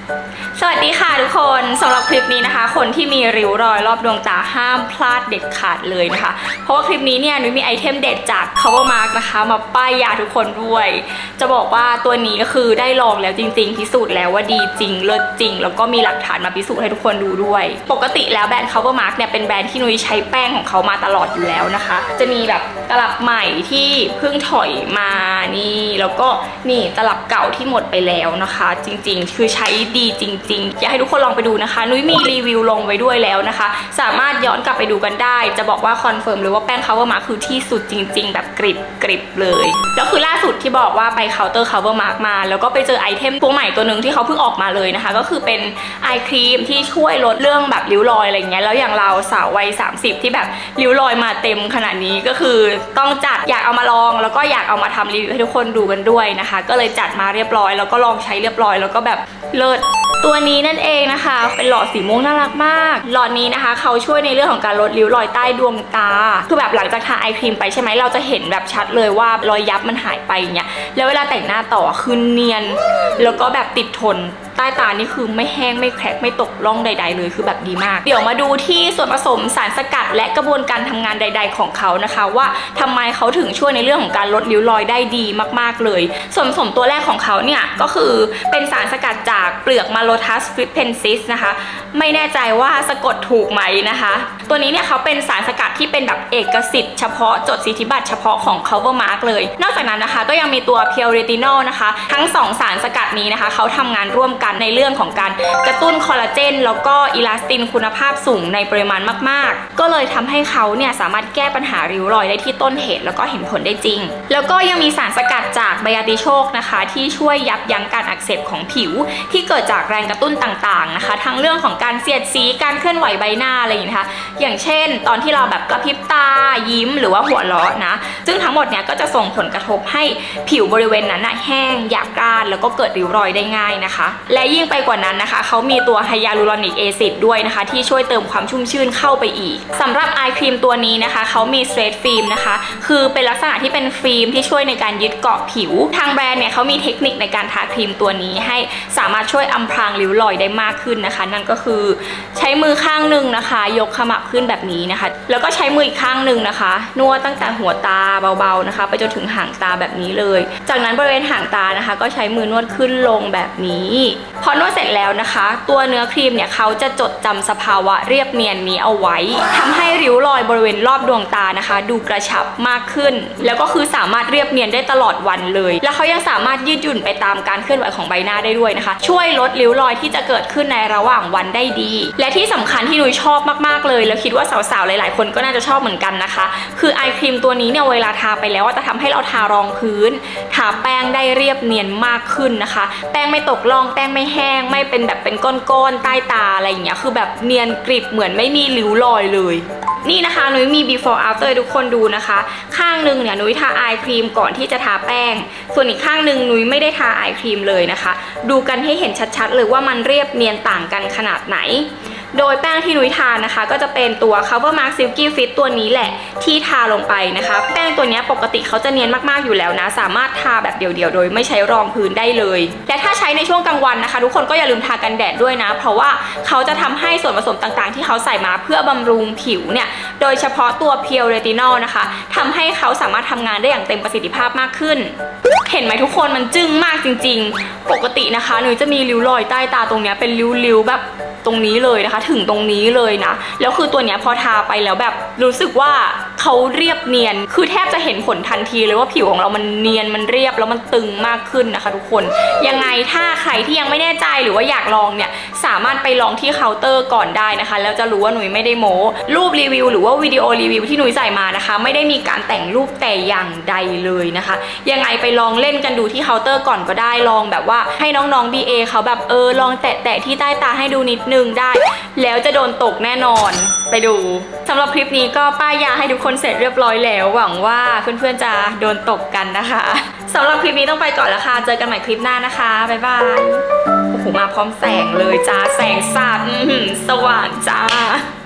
สวัสดีค่ะทุกคนสำหรับคลิปนี้นะคะคนที่มีริ้วรอยรอบดวงตาห้ามพลาดเด็ดขาดเลยนะคะเพราะว่าคลิปนี้เนี่ยนุ้ยมีไอเทมเด็ดจาก CoverMark นะคะมาป้ายยาทุกคนด้วยจะบอกว่าตัวนี้ก็คือได้ลองแล้วจริงๆพิสูจน์แล้วว่าดีจริงเลิศจริงแล้วก็มีหลักฐานมาพิสูจน์ให้ทุกคนดูด้วยปกติแล้วแบรนด์ CoverMark เนี่ยเป็นแบรนด์ที่นุ้ยใช้แป้งของเขามาตลอดอยู่แล้วนะคะจะมีแบบตลับใหม่ที่เพิ่งถอยมานี่แล้วก็นี่ตลับเก่าที่หมดไปแล้วนะคะจริงๆคือใช้ดีจริงๆอยากให้ทุกคนลองไปดูนะคะนุ้ยมีรีวิวลงไว้ด้วยแล้วนะคะสามารถย้อนกลับไปดูกันได้จะบอกว่าคอนเฟิร์มเลยว่าแป้ง CoverMark คือที่สุดจริงๆแบบกริบเลยแล้วคือล่าสุดที่บอกว่าไปเคาน์เตอร์ CoverMark มาแล้วก็ไปเจอไอเทมตัวใหม่ตัวหนึ่งที่เขาเพิ่งออกมาเลยนะคะก็คือเป็นไอครีมที่ช่วยลดเรื่องแบบริ้วรอยอะไรเงี้ยแล้วอย่างเราสาววัย30ที่แบบริ้วรอยมาเต็มขนาดนี้ก็คือต้องจัดอยากเอามาลองแล้วก็อยากเอามาทำรีวิวให้ทุกคนดูกันด้วยนะคะก็เลยจัดมาเรียบร้อยแล้วก็ลองใช้เรียบร้อยแล้วก็แบบเลิศตัวนี้นั่นเองนะคะเป็นหลอดสีม่วงน่ารักมากหลอดนี้นะคะเขาช่วยในเรื่องของการลดริ้วรอยใต้ดวงตาคือแบบหลังจากทาไอครีมไปใช่ไหมเราจะเห็นแบบชัดเลยว่ารอยยับมันหายไปเนี่ยแล้วเวลาแต่งหน้าต่อคือเนียนแล้วก็แบบติดทนใต้ตานี่คือไม่แห้งไม่แคร็กไม่ตกร่องใดๆเลยคือแบบดีมากเดี๋ยวมาดูที่ส่วนผสมสารสกัดและกระบวนการทำงานใดๆของเขานะคะว่าทำไมเขาถึงช่วยในเรื่องของการลดริ้วรอยได้ดีมากๆเลยส่วนผสมตัวแรกของเขาเนี่ยก็คือเป็นสารสกัดจากเปลือกมาโลทัสฟริปเพนซิสนะคะไม่แน่ใจว่าสะกดถูกไหมนะคะตัวนี้เนี่ยเขาเป็นสารสกัดที่เป็นแบบเอกสิทธิ์เฉพาะจดสิทธิบัตรเฉพาะของ CoverMark เลยนอกจากนั้นนะคะก็ยังมีตัวเพียวเรตินอลนะคะทั้ง2สารสกัดนี้นะคะเขาทำงานร่วมกันในเรื่องของการกระตุ้นคอลลาเจนแล้วก็อิลาสตินคุณภาพสูงในปริมาณมากๆก็เลยทำให้เขาเนี่ยสามารถแก้ปัญหาริ้วรอยได้ที่ต้นเหตุแล้วก็เห็นผลได้จริงแล้วก็ยังมีสารสกัดจากไบอาติโชคนะคะที่ช่วยยับยั้งการอักเสบของผิวที่เกิดจากแรงกระตุ้นต่างๆนะคะทั้งเรื่องของการเสียดสีการเคลื่อนไหวใบหน้าอะไรอย่างนี้นะคะอย่างเช่นตอนที่เราแบบกระพริบตายิ้มหรือว่าหัวเราะนะซึ่งทั้งหมดเนี่ยก็จะส่งผลกระทบให้ผิวบริเวณนั้นแห้งหยาบกร้านแล้วก็เกิดริ้วรอยได้ง่ายนะคะและยิ่งไปกว่านั้นนะคะเขามีตัวไฮยาลูรอนิกแอซิดด้วยนะคะที่ช่วยเติมความชุ่มชื่นเข้าไปอีกสำหรับไอครีมตัวนี้นะคะเขามีสเตรทฟิล์มนะคะคือเป็นลักษณะที่เป็นฟิล์มที่ช่วยในการยึดเกาะผิวทางแบรนด์เนี่ยเขามีเทคนิคในการทาครีมตัวนี้ให้สามารถช่วยอำพรางริ้วรอยได้มากขึ้นนะคะนั่นก็คือใช้มือข้างหนึ่งนะคะยกขมับขึ้นแบบนี้นะคะแล้วก็ใช้มืออีกข้างหนึ่งนะคะนวดตั้งแต่หัวตาเบาๆนะคะไปจนถึงหางตาแบบนี้เลยจากนั้นบริเวณหางตานะคะก็ใช้มือนวดขึ้นลงแบบนี้พอนวดเสร็จแล้วนะคะตัวเนื้อครีมเนี่ยเขาจะจดจำสภาวะเรียบเนียนนี้เอาไว้ทำให้ริ้วรอยบริเวณรอบดวงตานะคะดูกระชับมากขึ้นแล้วก็คือสามารถเรียบเนียนได้ตลอดวันเลยแล้วเขายังสามารถยืดหยุ่นไปตามการเคลื่อนไหวของใบหน้าได้ด้วยนะคะช่วยลดริ้วรอยที่จะเกิดขึ้นในระหว่างวันได้ดีและที่สำคัญที่นุ้ยชอบมากๆเลยแล้วคิดว่าสาวๆหลายๆคนก็น่าจะชอบเหมือนกันนะคะคือไอครีมตัวนี้เนี่ยเวลาทาไปแล้วจะทำให้เราทารองพื้นทาแป้งได้เรียบเนียนมากขึ้นนะคะแป้งไม่ตกร่องแป้งไม่แห้งไม่เป็นแบบเป็นก้อนๆใต้ตาอะไรอย่างเงี้ยคือแบบเนียนกริบเหมือนไม่มีริ้วรอยเลยนี่นะคะนุ้ยมี before after ให้ทุกคนดูนะคะข้างหนึ่งเนี่ยนุ้ยทาไอครีมก่อนที่จะทาแป้งส่วนอีกข้างหนึ่งนุ้ยไม่ได้ทาไอครีมเลยนะคะดูกันให้เห็นชัดๆเลยว่ามันเรียบเนียนต่างกันขนาดไหนโดยแป้งที่นุ้ยทานะคะก็จะเป็นตัว CoverMark Silky Fit ตัวนี้แหละที่ทาลงไปนะคะแป้งตัวนี้ปกติเขาจะเนียนมากๆอยู่แล้วนะสามารถทาแบบเดี่ยวๆโดยไม่ใช้รองพื้นได้เลยและถ้าใช้ในช่วงกลางวันนะคะทุกคนก็อย่าลืมทากันแดดด้วยนะเพราะว่าเขาจะทำให้ส่วนผสมต่างๆที่เขาใส่มาเพื่อบำรุงผิวเนี่ยโดยเฉพาะตัวเพียวเรตินอลนะคะทำให้เขาสามารถทำงานได้อย่างเต็มประสิทธิภาพมากขึ้นเห็นไหมทุกคนมันจึ้งมากจริงๆปกตินะคะนุ้ยจะมีริ้วรอยใต้ตาตรงนี้เป็นริ้วๆแบบตรงนี้เลยนะคะถึงตรงนี้เลยนะแล้วคือตัวเนี้ยพอทาไปแล้วแบบรู้สึกว่าเขาเรียบเนียนคือแทบจะเห็นผลทันทีเลยว่าผิวของเรามันเนียนมันเรียบแล้วมันตึงมากขึ้นนะคะทุกคนยังไงถ้าใครที่ยังไม่แน่ใจหรือว่าอยากลองเนี่ยสามารถไปลองที่เคาน์เตอร์ก่อนได้นะคะแล้วจะรู้ว่าหนุ่ยไม่ได้โม้รูปรีวิวหรือว่าวิดีโอรีวิวที่หนุ่ยใส่มานะคะไม่ได้มีการแต่งรูปแต่อย่างใดเลยนะคะยังไงไปลองเล่นกันดูที่เคาน์เตอร์ก่อนก็ได้ลองแบบว่าให้น้องๆ BA เขาแบบลองแตะที่ใต้ตาให้ดูนิดนึงได้แล้วจะโดนตกแน่นอนไปดูสำหรับคลิปนี้ก็ป้ายยาให้ทุกคนเสร็จเรียบร้อยแล้วหวังว่าเพื่อนๆจะโดนตกกันนะคะสำหรับคลิปนี้ต้องไปก่อนแล้วค่ะเจอกันใหม่คลิปหน้านะคะบ๊ายบายโอ้โหมาพร้อมแสงเลยจ้าแสงสาดสว่างจ้า